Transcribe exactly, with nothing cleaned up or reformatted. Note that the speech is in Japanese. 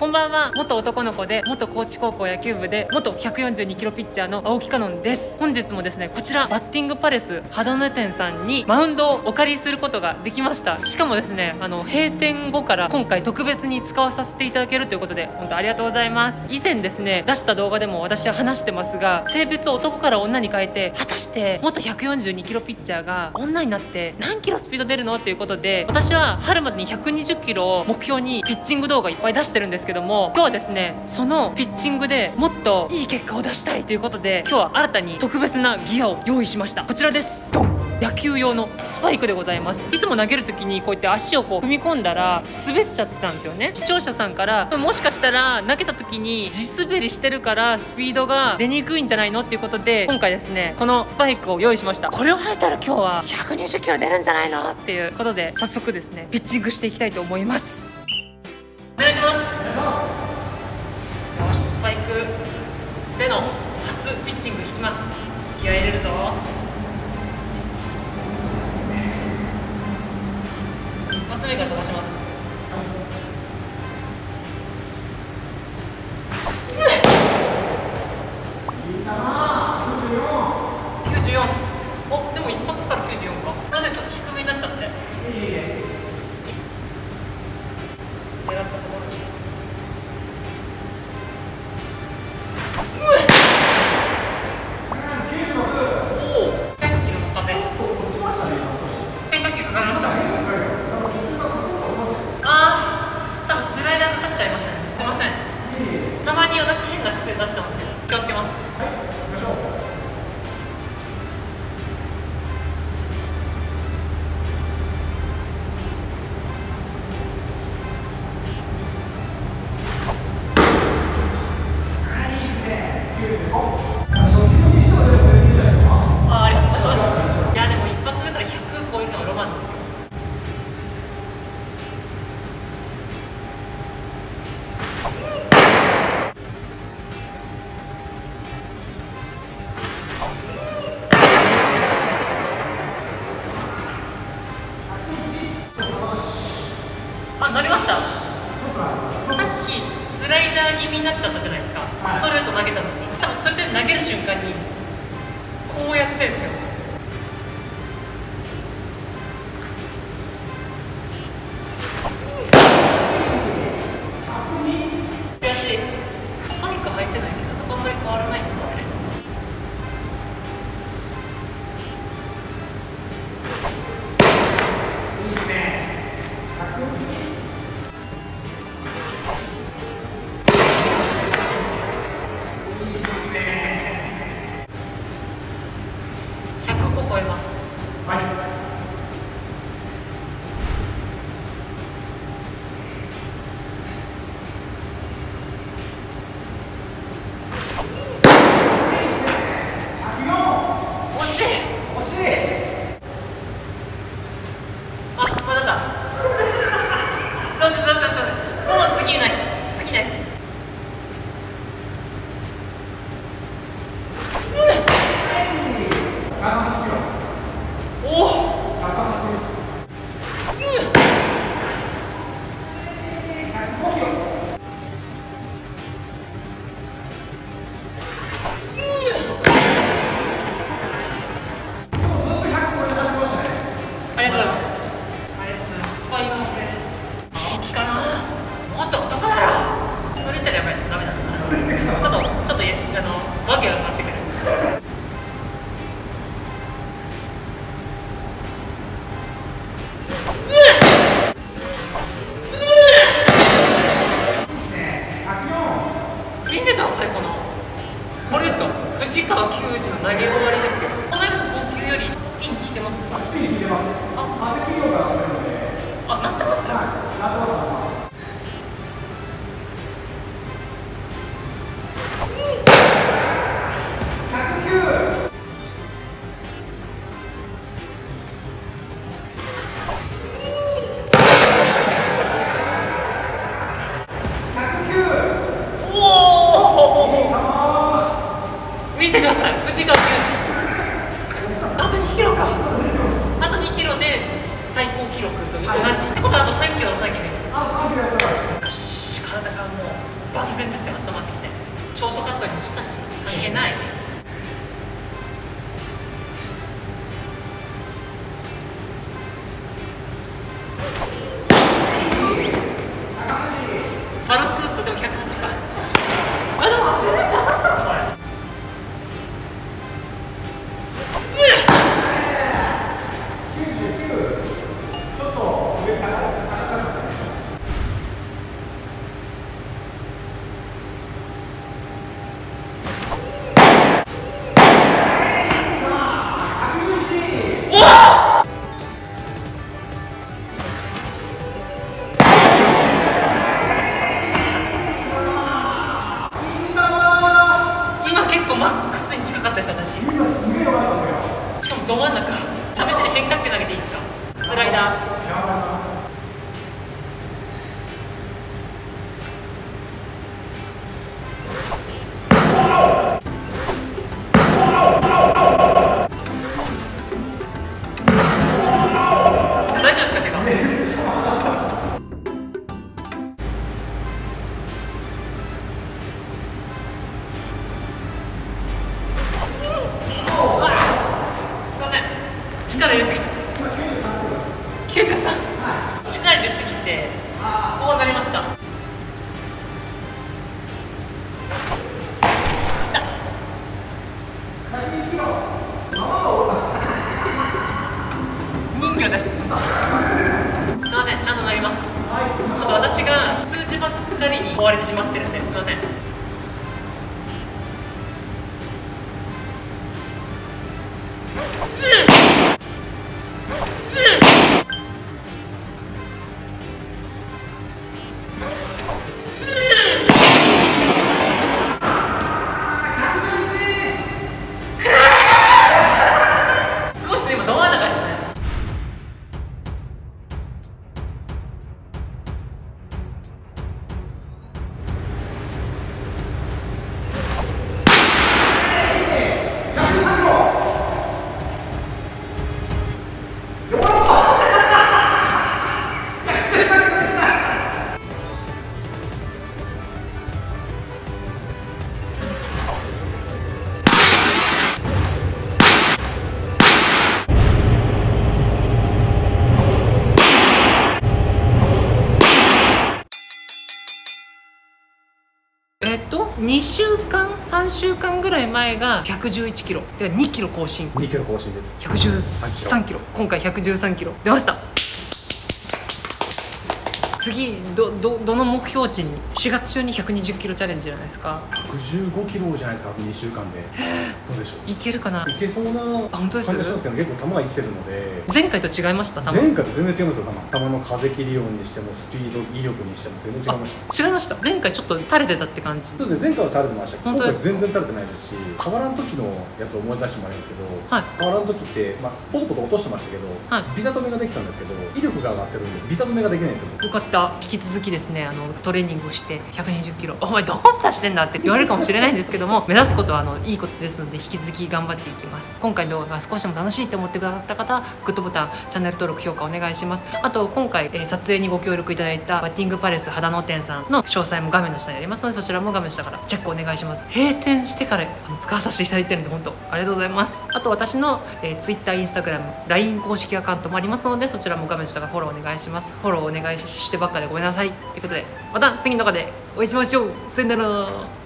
こんばんは。元男の子で元高知高校野球部で元ひゃくよんじゅうにキロピッチャーの青木かのんです。本日もですね、こちらバッティングパレス秦野店さんにマウンドをお借りすることができました。しかもですね、あの閉店後から今回特別に使わさせていただけるということで、本当ありがとうございます。以前ですね、出した動画でも私は話してますが、性別を男から女に変えて、果たして元ひゃくよんじゅうにキロピッチャーが女になって何キロスピード出るのっていうことで、私は春までにひゃくにじゅっキロを目標にピッチング動画いっぱい出してるんですけども、今日はですね、そのピッチングでもっといい結果を出したいということで、今日は新たに特別なギアを用意しました。こちらです。ドン。野球用のスパイクでございます。いつも投げる時にこうやって足をこう踏み込んだら滑っちゃってたんですよね。視聴者さんからもしかしたら投げた時に地滑りしてるからスピードが出にくいんじゃないのっていうことで、今回ですね、このスパイクを用意しました。これを履いたら今日はひゃくにじゅっキロ出るんじゃないのっていうことで、早速ですねピッチングしていきたいと思います。お願いします。よし、スパイクでの初ピッチングいきます。気合い入れるぞ。一発目から飛ばします。きゅうじゅうよん。お、でも一発からきゅうじゅうよんか。すいません、ちょっと低めになっちゃって。狙ったところに私変な癖になっちゃうんですよ。気をつけます。はい、行きましょう。いいですね。きゅうじゅうご。あ、ありがとうございます。いやでも一発目からひゃく超えるのがロマンですよ。あ、なりました。さっきスライダー気味になっちゃったじゃないですか、はい、ストレート投げたのに。多分それで投げる瞬間にこうやってんですよ。悔しい。スパイク履いてないけどそこあんまり変わらないんですかね。いいですね。ひゃくご超えます。はい。惜しい。惜しい。あ、まだだ。そうですそうですそうです。もう次ナイス。次ナイス。おお。ありがとうございます。ありがとうございます。スパイクの青木かな。もっと男だろ。それ言ったらやばい。ダメだ。ちょっとちょっとあのわけが変わってくる。見てください、このこれですよ。藤川球児の投げ終わりですよ。この間の高級よりスピン効いてます。スピン効いてます。あ、風切りがなってるので。あ、なってます。はい、なってます。ひゃくきゅう。見てください、藤川球児。あとにキロか。あとにキロで最高記録と同じってことはあとさんキロの先で。よし、体がもうバランス崩すとでもひゃくはちか。あ、でもアプローチ当たったぞこれ。結構マックスに近かったです私。しかもど真ん中。試しに変化球投げていいですか？スライダー。大丈夫ですか？手が力入れすぎきゅうじゅうさん、力入れすぎてこうなりました。人魚です。すいません、ちゃんと投げます。ちょっと私が数字ばっかりに追われてしまってるんですいません。えっとにしゅうかんさんしゅうかんぐらい前がひゃくじゅういちキロでにキロ更新。 にキロ更新です。 ひゃくじゅうさんキロ、今回ひゃくじゅうさんキロ出ました。次どどどの目標値にしがつ中にひゃくにじゅっキロチャレンジじゃないですか。 ひゃくじゅうごキロじゃないですか、あとにしゅうかんで。どうでしょう。 いけるかな。 いけそうな感じがしますけど、結構球が生きてるので。 前回と違いました。球前回と全然違いますよ。球球の風切り音にしてもスピード威力にしても全然違いました。 違いました。前回ちょっと垂れてたって感じ。 そうですね、前回は垂れてましたけど、 本当です。 今回全然垂れてないですし、変わらん時のやつを思い出してもらいますけど、 はい、 変わらん時って、まあ、ポトポト落としてましたけど、はい、ビタ止めができたんですけど、威力が上がってるんでビタ止めができないんですよ。 よかった。引き続きですね、あのトレーニングをしてひゃくにじゅっキロ、お前どこ目指してんだって言われるかもしれないんですけども、目指すことはあのいいことですので引き続き頑張っていきます。今回の動画が少しでも楽しいと思ってくださった方、グッドボタン、チャンネル登録、評価お願いします。あと今回、えー、撮影にご協力いただいたバッティングパレス秦野店さんの詳細も画面の下にありますので、そちらも画面の下からチェックお願いします。閉店してからあの使わさせていただいてるんで本当ありがとうございます。あと私の、えー、Twitter、Instagram、ライン 公式アカウントもありますので、そちらも画面の下からフォローお願いします。フォローお願いしてばっかでごめんなさいということで、また次の動画でお会いしましょう。さよなら。